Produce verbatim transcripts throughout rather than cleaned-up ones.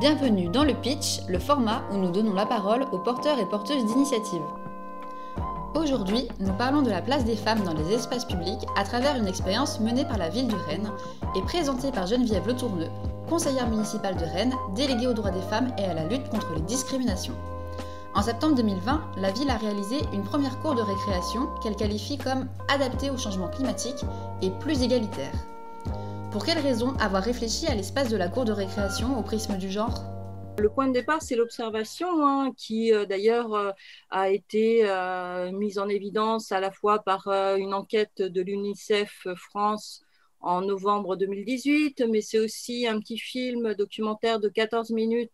Bienvenue dans le pitch, le format où nous donnons la parole aux porteurs et porteuses d'initiatives. Aujourd'hui, nous parlons de la place des femmes dans les espaces publics à travers une expérience menée par la ville de Rennes et présentée par Geneviève Le Tourneux, conseillère municipale de Rennes, déléguée aux droits des femmes et à la lutte contre les discriminations. En septembre deux mille vingt, la ville a réalisé une première cour de récréation qu'elle qualifie comme adaptée au changement climatique et plus égalitaire. Pour quelles raisons avoir réfléchi à l'espace de la cour de récréation au prisme du genre ? Le point de départ, c'est l'observation, hein, qui euh, d'ailleurs euh, a été euh, mise en évidence à la fois par euh, une enquête de l'UNICEF France en novembre deux mille dix-huit, mais c'est aussi un petit film documentaire de quatorze minutes,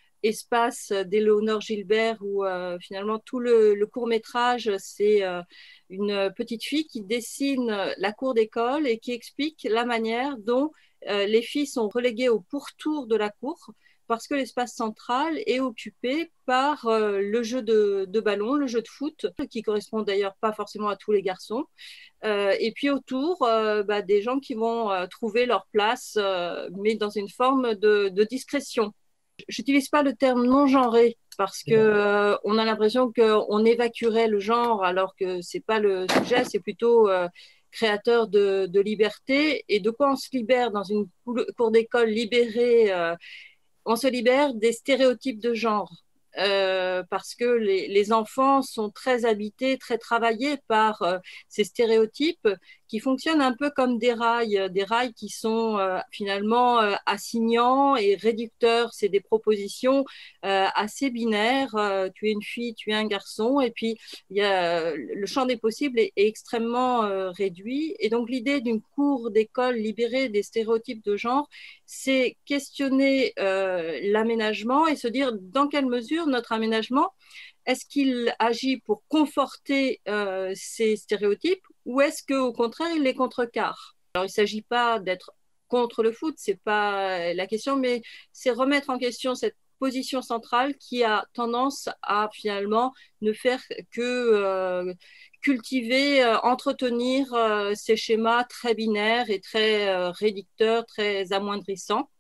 Espace d'Éléonore Gilbert, où euh, finalement tout le, le court-métrage, c'est euh, une petite fille qui dessine la cour d'école et qui explique la manière dont euh, les filles sont reléguées au pourtour de la cour parce que l'espace central est occupé par euh, le jeu de, de ballon, le jeu de foot, qui correspond d'ailleurs pas forcément à tous les garçons, euh, et puis autour euh, bah, des gens qui vont euh, trouver leur place, euh, mais dans une forme de, de discrétion. J'utilise pas le terme non-genré parce que euh, on a l'impression qu'on évacuerait le genre alors que c'est pas le sujet, c'est plutôt euh, créateur de, de liberté. Et de quoi on se libère dans une cour d'école libérée euh, On se libère des stéréotypes de genre. Euh, parce que les, les enfants sont très habités, très travaillés par euh, ces stéréotypes qui fonctionnent un peu comme des rails, des rails qui sont euh, finalement euh, assignants et réducteurs. C'est des propositions euh, assez binaires. Euh, tu es une fille, tu es un garçon, et puis il y a, le champ des possibles est, est extrêmement euh, réduit. Et donc l'idée d'une cour d'école libérée des stéréotypes de genre, c'est questionner euh, l'aménagement et se dire dans quelle mesure notre aménagement, est-ce qu'il agit pour conforter euh, ces stéréotypes ou est-ce qu'au contraire, il les contrecarre? Alors, il ne s'agit pas d'être contre le foot, ce n'est pas la question, mais c'est remettre en question cette position centrale qui a tendance à finalement ne faire que euh, cultiver, euh, entretenir euh, ces schémas très binaires et très euh, réducteurs, très amoindrissants.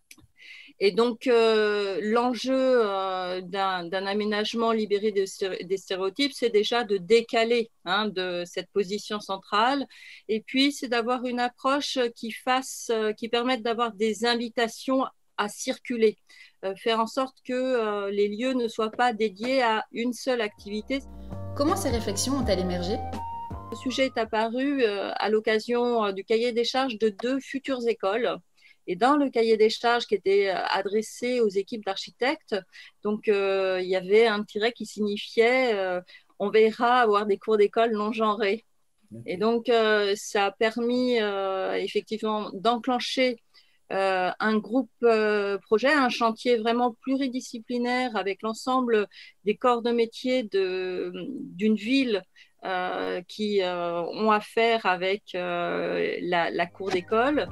Et donc, euh, l'enjeu euh, d'un, d'un aménagement libéré de, des stéréotypes, c'est déjà de décaler hein, de cette position centrale. Et puis, c'est d'avoir une approche qui fasse, euh, qui permette d'avoir des invitations à circuler, euh, faire en sorte que euh, les lieux ne soient pas dédiés à une seule activité. Comment ces réflexions ont-elles émergé ? Le sujet est apparu euh, à l'occasion du cahier des charges de deux futures écoles. Et dans le cahier des charges qui était adressé aux équipes d'architectes, donc euh, il y avait un tiret qui signifiait euh, on veillera à avoir des cours d'école non genrés. Et donc euh, ça a permis euh, effectivement d'enclencher euh, un groupe euh, projet, un chantier vraiment pluridisciplinaire avec l'ensemble des corps de métier de, d'une ville euh, qui euh, ont affaire avec euh, la, la cour d'école.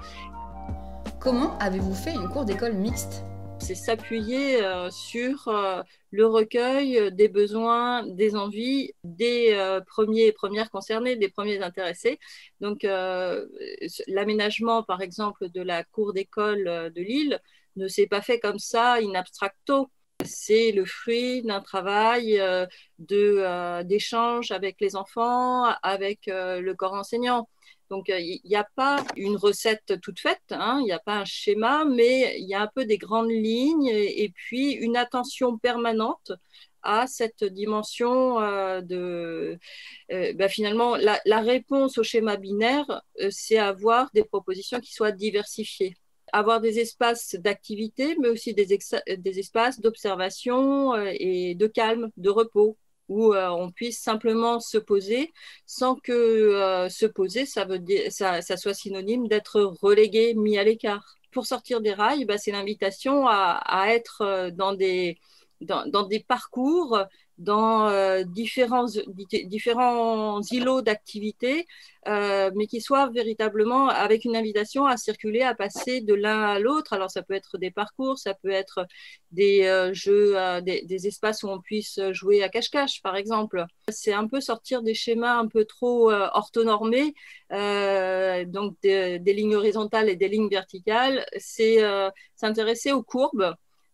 Comment avez-vous fait une cour d'école mixte ? C'est s'appuyer euh, sur euh, le recueil des besoins, des envies des euh, premiers et premières concernés, des premiers intéressés. Donc, euh, l'aménagement, par exemple, de la cour d'école de Lille ne s'est pas fait comme ça, in abstracto. C'est le fruit d'un travail euh, de, euh, d'échange avec les enfants, avec euh, le corps enseignant. Donc, il n'y a pas une recette toute faite, hein, il n'y a pas un schéma, mais il y a un peu des grandes lignes et, et puis une attention permanente à cette dimension euh, de… Euh, ben finalement, la, la réponse au schéma binaire, euh, c'est avoir des propositions qui soient diversifiées. Avoir des espaces d'activité, mais aussi des, des espaces d'observation euh, et de calme, de repos, où euh, on puisse simplement se poser sans que euh, se poser, ça, veut dire, ça, ça soit synonyme d'être relégué, mis à l'écart. Pour sortir des rails, bah, c'est l'invitation à, à être dans des, dans, dans des parcours, dans euh, différents, différents îlots d'activités, euh, mais qui soient véritablement avec une invitation à circuler, à passer de l'un à l'autre. Alors, ça peut être des parcours, ça peut être des euh, jeux, euh, des, des espaces où on puisse jouer à cache-cache, par exemple. C'est un peu sortir des schémas un peu trop euh, orthonormés, euh, donc des, des lignes horizontales et des lignes verticales. C'est euh, s'intéresser aux courbes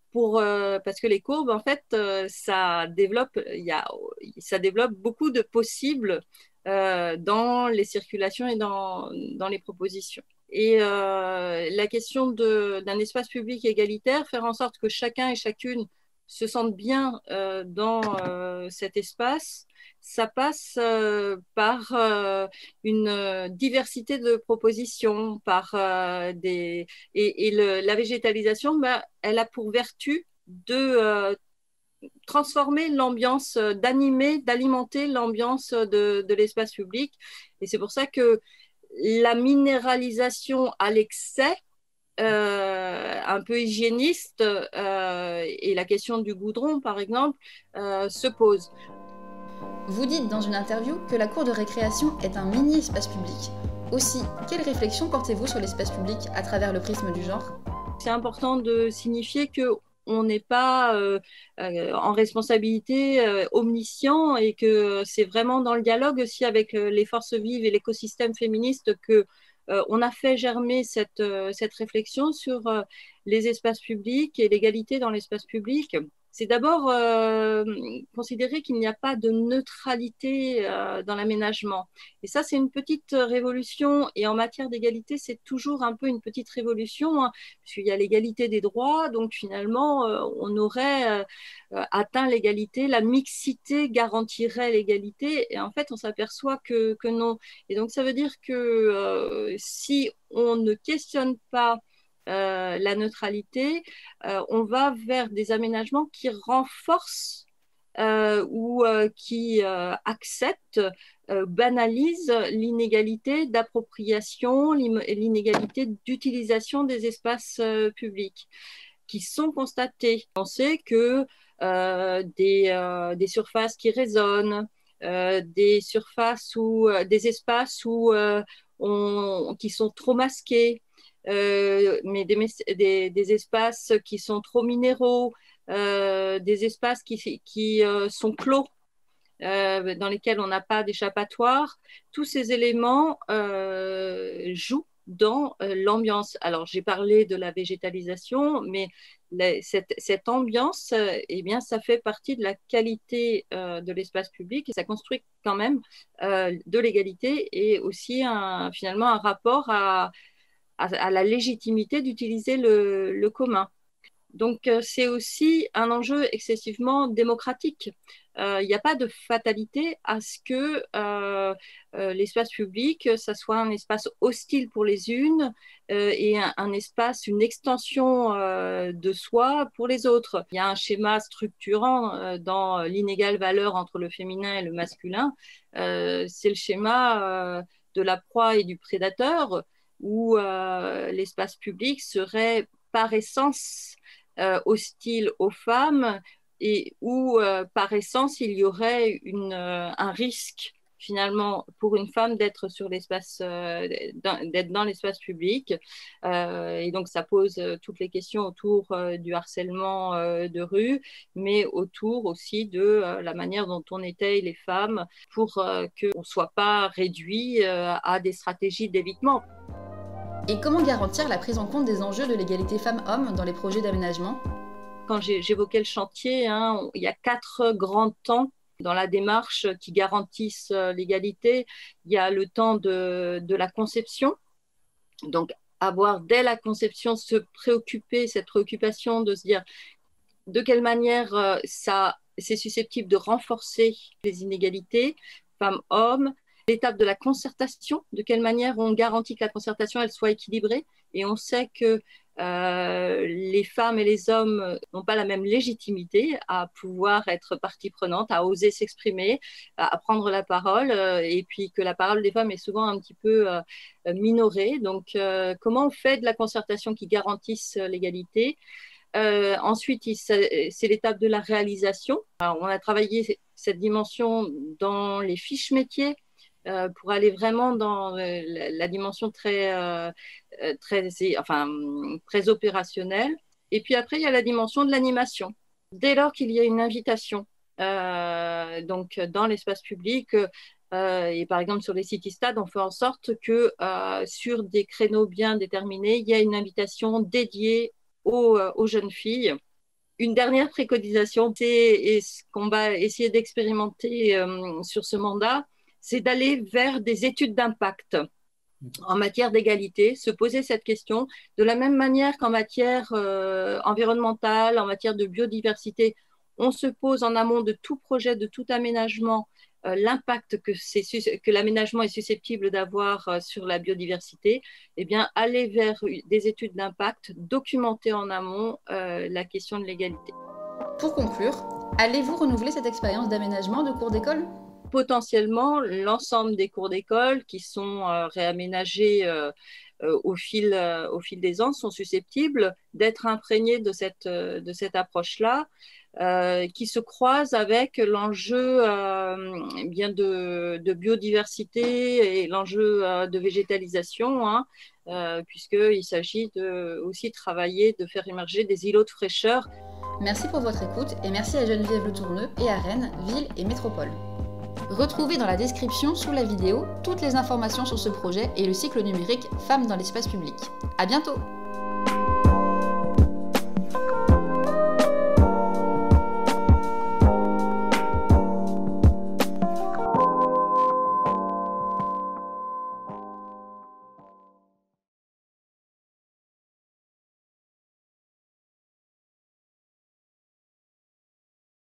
pour, euh, parce que les courbes, en fait, euh, ça développe, il y a, ça développe beaucoup de possibles euh, dans les circulations et dans, dans les propositions. Et euh, la question de, d'un espace public égalitaire, faire en sorte que chacun et chacune se sentent bien euh, dans euh, cet espace, ça passe euh, par euh, une diversité de propositions, par euh, des et, et le, la végétalisation, bah, elle a pour vertu de euh, transformer l'ambiance, d'animer, d'alimenter l'ambiance de, de l'espace public. Et c'est pour ça que la minéralisation à l'excès, euh, un peu hygiéniste, euh, et la question du goudron, par exemple, euh, se pose. Vous dites dans une interview que la cour de récréation est un mini-espace public. Aussi, quelle réflexion portez-vous sur l'espace public à travers le prisme du genre ? C'est important de signifier que on n'est pas euh, euh, en responsabilité euh, omniscient et que c'est vraiment dans le dialogue aussi avec euh, les forces vives et l'écosystème féministe que euh, on a fait germer cette, euh, cette réflexion sur euh, les espaces publics et l'égalité dans l'espace public. C'est d'abord euh, considérer qu'il n'y a pas de neutralité euh, dans l'aménagement. Et ça, c'est une petite révolution. Et en matière d'égalité, c'est toujours un peu une petite révolution, hein, puisqu'il y a l'égalité des droits. Donc finalement, euh, on aurait euh, atteint l'égalité, la mixité garantirait l'égalité. Et en fait, on s'aperçoit que, que non. Et donc, ça veut dire que euh, si on ne questionne pas Euh, la neutralité, euh, on va vers des aménagements qui renforcent euh, ou euh, qui euh, acceptent, euh, banalisent l'inégalité d'appropriation, l'inégalité d'utilisation des espaces euh, publics qui sont constatées. On sait que euh, des, euh, des surfaces qui résonnent, euh, des surfaces ou euh, des espaces où, euh, on, qui sont trop masqués, euh, mais des, des, des espaces qui sont trop minéraux, euh, des espaces qui, qui euh, sont clos, euh, dans lesquels on n'a pas d'échappatoire. Tous ces éléments euh, jouent dans euh, l'ambiance. Alors, j'ai parlé de la végétalisation, mais la, cette, cette ambiance, euh, eh bien, ça fait partie de la qualité euh, de l'espace public et ça construit quand même euh, de l'égalité et aussi un, finalement un rapport à, à, à la légitimité d'utiliser le, le commun. Donc, euh, c'est aussi un enjeu excessivement démocratique. Il euh, n'y a pas de fatalité à ce que euh, euh, l'espace public, ça soit un espace hostile pour les unes euh, et un, un espace, une extension euh, de soi pour les autres. Il y a un schéma structurant euh, dans l'inégale valeur entre le féminin et le masculin. Euh, c'est le schéma euh, de la proie et du prédateur, où euh, l'espace public serait par essence euh, hostile aux femmes et où euh, par essence il y aurait une, euh, un risque finalement pour une femme d'être sur l'espace, euh, d'être dans l'espace public. Euh, et donc ça pose euh, toutes les questions autour euh, du harcèlement euh, de rue, mais autour aussi de euh, la manière dont on étaye les femmes pour euh, qu'on ne soit pas réduit euh, à des stratégies d'évitement. Et comment garantir la prise en compte des enjeux de l'égalité femmes-hommes dans les projets d'aménagement ? Quand j'évoquais le chantier, hein, il y a quatre grands temps dans la démarche qui garantissent l'égalité. Il y a le temps de, de la conception, donc avoir dès la conception se préoccuper, cette préoccupation de se dire de quelle manière ça, c'est susceptible de renforcer les inégalités femmes-hommes. L'étape de la concertation, de quelle manière on garantit que la concertation elle soit équilibrée. Et on sait que euh, les femmes et les hommes n'ont pas la même légitimité à pouvoir être partie prenante, à oser s'exprimer, à, à prendre la parole, euh, et puis que la parole des femmes est souvent un petit peu euh, minorée. Donc, euh, comment on fait de la concertation qui garantisse l'égalité ? Euh, ensuite, c'est l'étape de la réalisation. Alors, on a travaillé cette dimension dans les fiches métiers, Euh, pour aller vraiment dans euh, la, la dimension très, euh, très, enfin, très opérationnelle. Et puis après, il y a la dimension de l'animation. Dès lors qu'il y a une invitation, euh, donc dans l'espace public, euh, et par exemple sur les city-stades, on fait en sorte que euh, sur des créneaux bien déterminés, il y a une invitation dédiée aux, aux jeunes filles Une dernière préconisation, c'est ce qu'on va essayer d'expérimenter euh, sur ce mandat, c'est d'aller vers des études d'impact en matière d'égalité, se poser cette question de la même manière qu'en matière euh, environnementale, en matière de biodiversité, on se pose en amont de tout projet, de tout aménagement, euh, l'impact que, que l'aménagement est susceptible d'avoir euh, sur la biodiversité, eh bien, aller vers des études d'impact, documenter en amont euh, la question de l'égalité. Pour conclure, allez-vous renouveler cette expérience d'aménagement de cours d'école ? Potentiellement, l'ensemble des cours d'école qui sont euh, réaménagés euh, euh, au, fil, euh, au fil des ans sont susceptibles d'être imprégnés de cette, euh, de cette approche-là, euh, qui se croise avec l'enjeu euh, bien de, de biodiversité et l'enjeu euh, de végétalisation, hein, euh, puisqu'il s'agit de, aussi de travailler, de faire émerger des îlots de fraîcheur. Merci pour votre écoute et merci à Geneviève Le Tourneux et à Rennes, ville et métropole. Retrouvez dans la description sous la vidéo toutes les informations sur ce projet et le cycle numérique Femmes dans l'espace public. À bientôt!